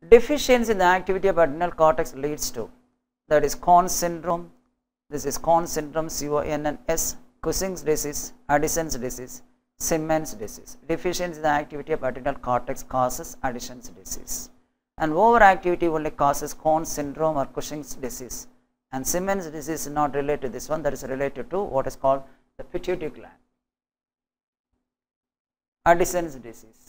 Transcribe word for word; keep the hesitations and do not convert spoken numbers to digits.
deficiency in the activity of adrenal cortex leads to, that is Cone syndrome, this is Cone syndrome, C O N N S, Cushing's disease, Addison's disease, Simmons disease. Deficiency in the activity of adrenal cortex causes Addison's disease, and overactivity only causes Cone syndrome or Cushing's disease, and Simmons disease is not related to this one, that is related to what is called the pituitary gland. Addison's disease.